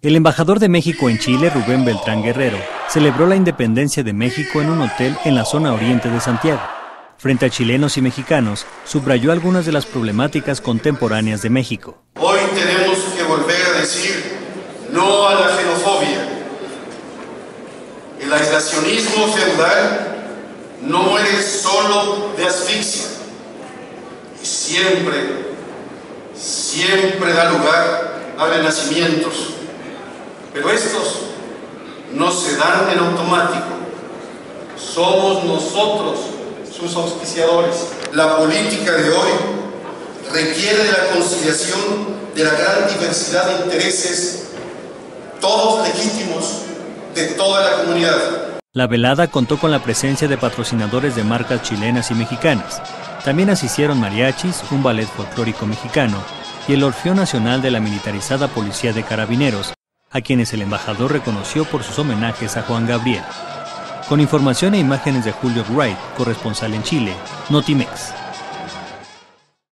El embajador de México en Chile, Rubén Beltrán Guerrero, celebró la independencia de México en un hotel en la zona oriente de Santiago. Frente a chilenos y mexicanos, subrayó algunas de las problemáticas contemporáneas de México. Hoy tenemos que volver a decir no a la xenofobia. El aislacionismo feudal no muere solo de asfixia y siempre da lugar a renacimientos. Pero estos no se dan en automático. Somos nosotros sus auspiciadores. La política de hoy requiere de la conciliación de la gran diversidad de intereses, todos legítimos, de toda la comunidad. La velada contó con la presencia de patrocinadores de marcas chilenas y mexicanas. También asistieron mariachis, un ballet folclórico mexicano y el Orfeón Nacional de la militarizada Policía de Carabineros, a quienes el embajador reconoció por sus homenajes a Juan Gabriel. Con información e imágenes de Julio Wright, corresponsal en Chile, Notimex.